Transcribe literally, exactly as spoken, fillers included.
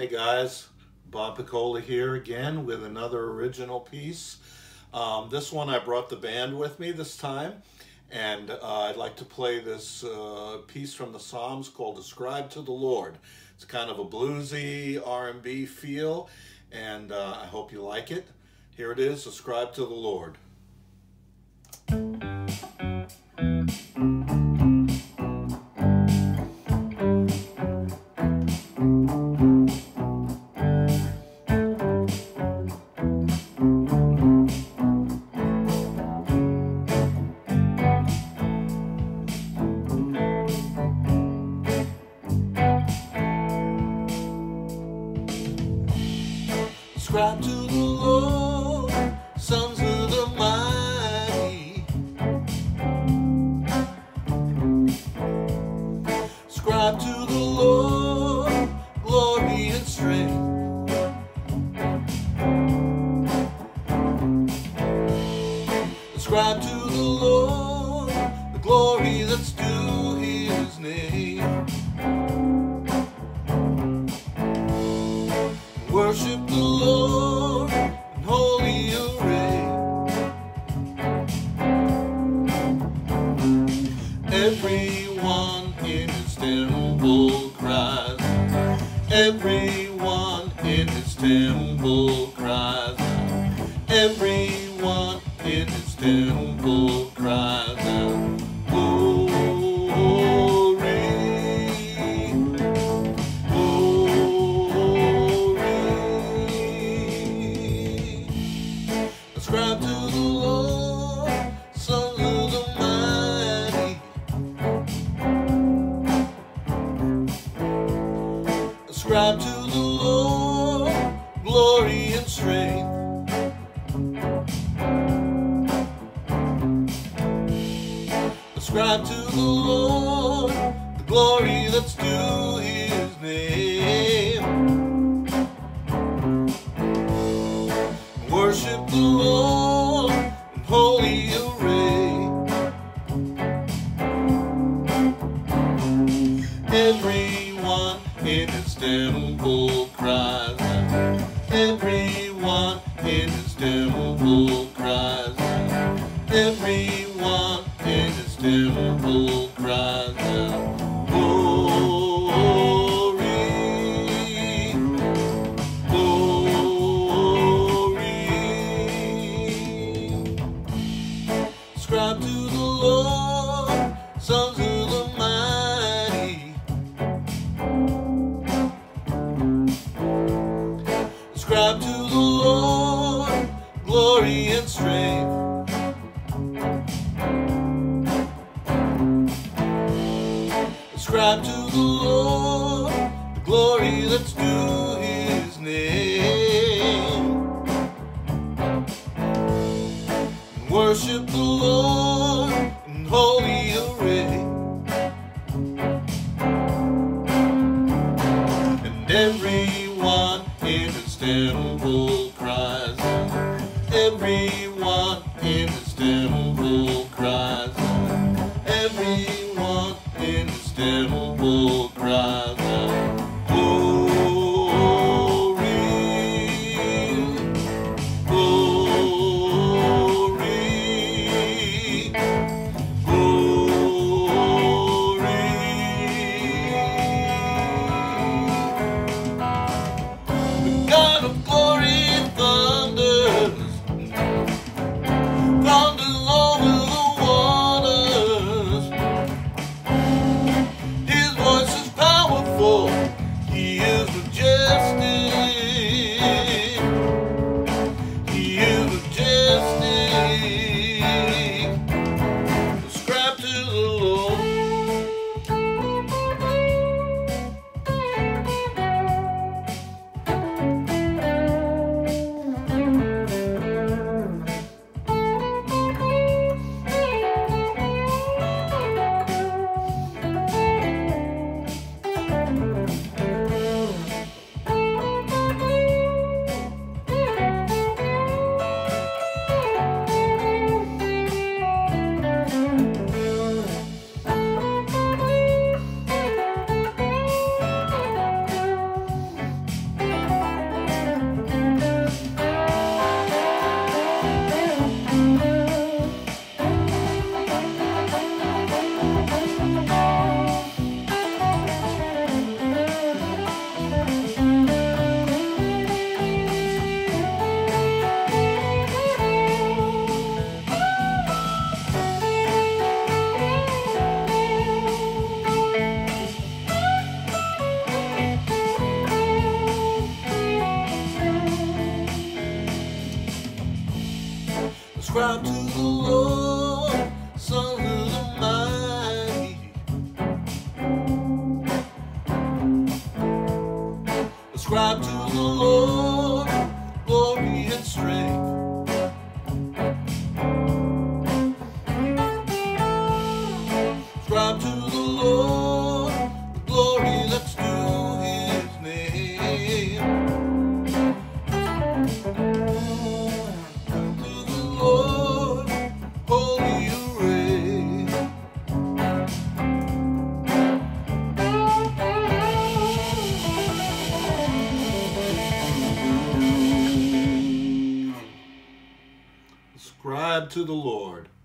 Hey guys, Bob Piccola here again with another original piece. Um, this one I brought the band with me this time, and uh, I'd like to play this uh, piece from the Psalms called Ascribe to the Lord. It's kind of a bluesy R and B feel, and uh, I hope you like it. Here it is, Ascribe to the Lord. Ascribe to the Lord, sons of the mighty. Ascribe to the Lord, glory and strength. Ascribe to the Lord, the glory that's due His name. Worship the Lord in holy array. Everyone in His temple cries. Everyone in His temple cries. Everyone in His temple cries out. Ascribe to the Lord, sons of the mighty. Ascribe to the Lord, glory and strength. Ascribe to the Lord, the glory that's due His name. Worship the Lord in holy array. Everyone in His temple cries. Everyone in His temple cries. Everyone in His temple cries out. Ascribe to the Lord, sons of the mighty. Ascribe to the Lord, glory and strength. Ascribe to the Lord, the glory that's due His name. Worship the Lord in holy array. And everyone in His temple cries. Everyone in His temple cries. Everyone in His temple cries out. Ascribe to the Lord, Son of the mighty. Ascribe to the Lord glory and strength. Ascribe to the Lord the glory that's due His name. To the Lord holy array. Ascribe to the Lord